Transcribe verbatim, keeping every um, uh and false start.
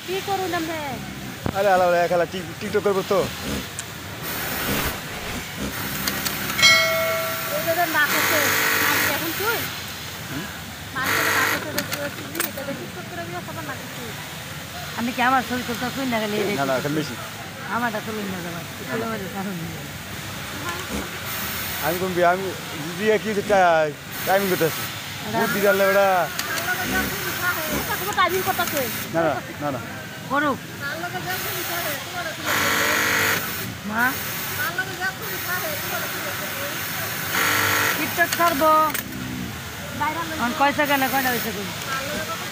কি করুন আমরা আরে আলাদা খেলা টিকটক করবো তো ওদের না করতে মারছি এখন তুই মারছে না করতে তুই এটা দেখি করতে রবি সবার না করতে আমি কি আমার ছবি করতে তুই না গেলে না না এখন বেশি আমারটা তুই না যাবা তুই আমাদের কারণ আমি কোন আমি দিয়ে কি টাইমিং করতেছি বুদ্ধি জানলে ওটা টাইমিং করতেছে না না না না করুক মা টিকটক ছাড়বো কয় সেকেন্ড কয়টা হয়েছে